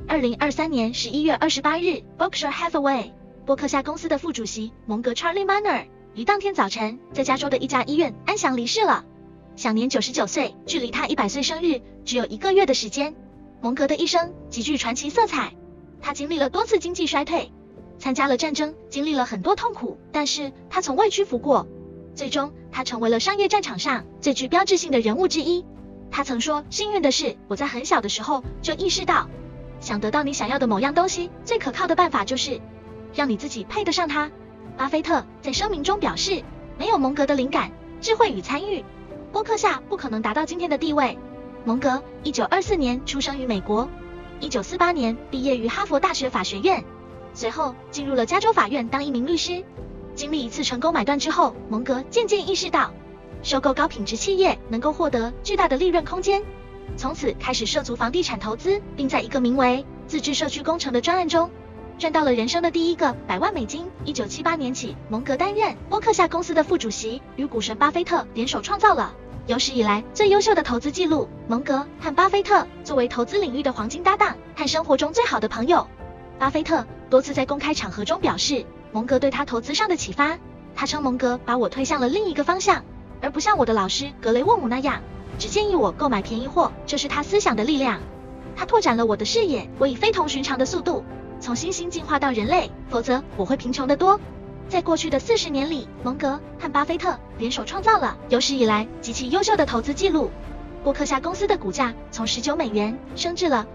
2023年11月28日 ，Berkshire Hathaway 波克夏公司的副主席蒙格 Charlie Munger 于当天早晨在加州的一家医院安详离世了，享年99岁，距离他100岁生日只有1个月的时间。蒙格的一生极具传奇色彩，他经历了多次经济衰退，参加了战争，经历了很多痛苦，但是他从未屈服过。最终，他成为了商业战场上最具标志性的人物之一。他曾说：“幸运的是，我在很小的时候就意识到，想得到你想要的某样东西，最可靠的办法就是让你自己配得上它。”巴菲特在声明中表示，没有蒙格的灵感、智慧与参与，波克夏不可能达到今天的地位。蒙格1924年出生于美国，1948年毕业于哈佛大学法学院，随后进入了加州法院当一名律师。经历一次成功买断之后，蒙格渐渐意识到，收购高品质企业能够获得巨大的利润空间，从此开始涉足房地产投资，并在一个名为自治社区工程的专案中赚到了人生的第一个100万美金。1978年起，蒙格担任波克夏公司的副主席，与股神巴菲特联手创造了有史以来最优秀的投资记录。蒙格和巴菲特作为投资领域的黄金搭档和生活中最好的朋友，巴菲特多次在公开场合中表示蒙格对他投资上的启发。他称蒙格把我推向了另一个方向，而不像我的老师格雷沃姆那样只建议我购买便宜货，这是他思想的力量。他拓展了我的视野，我以非同寻常的速度从猩猩进化到人类，否则我会贫穷得多。在过去的40年里，蒙格和巴菲特联手创造了有史以来极其优秀的投资记录。波克夏公司的股价从19美元升至了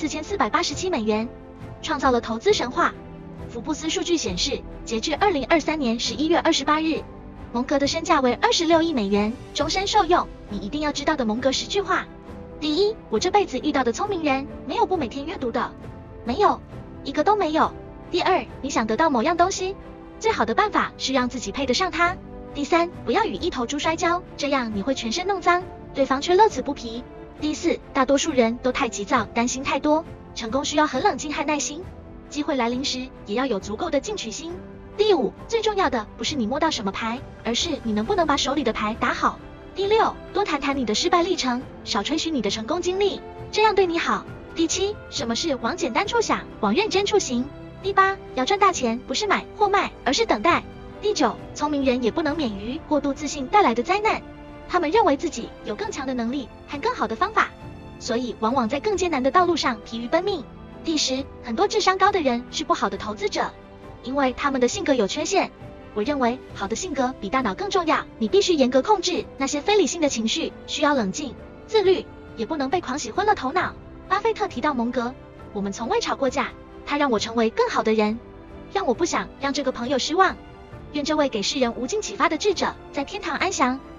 84487美元，创造了投资神话。福布斯数据显示，截至2023年11月28日，蒙格的身价为26亿美元，终身受用。你一定要知道的蒙格10句话：第一，我这辈子遇到的聪明人，没有不每天阅读的，没有一个都没有。第二，你想得到某样东西，最好的办法是让自己配得上它。第三，不要与一头猪摔跤，这样你会全身弄脏，对方却乐此不疲。第四，大多数人都太急躁，担心太多，成功需要很冷静和耐心，机会来临时也要有足够的进取心。第五，最重要的不是你摸到什么牌，而是你能不能把手里的牌打好。第六，多谈谈你的失败历程，少吹嘘你的成功经历，这样对你好。第七，什么事往简单处想，往认真处行。第八，要赚大钱，不是买或卖，而是等待。第九，聪明人也不能免于过度自信带来的灾难，他们认为自己有更强的能力和更好的方法，所以往往在更艰难的道路上疲于奔命。第十，很多智商高的人是不好的投资者，因为他们的性格有缺陷。我认为好的性格比大脑更重要，你必须严格控制那些非理性的情绪，需要冷静、自律，也不能被狂喜昏了头脑。巴菲特提到蒙格，我们从未吵过架，他让我成为更好的人，让我不想让这个朋友失望。愿这位给世人无尽启发的智者在天堂安详。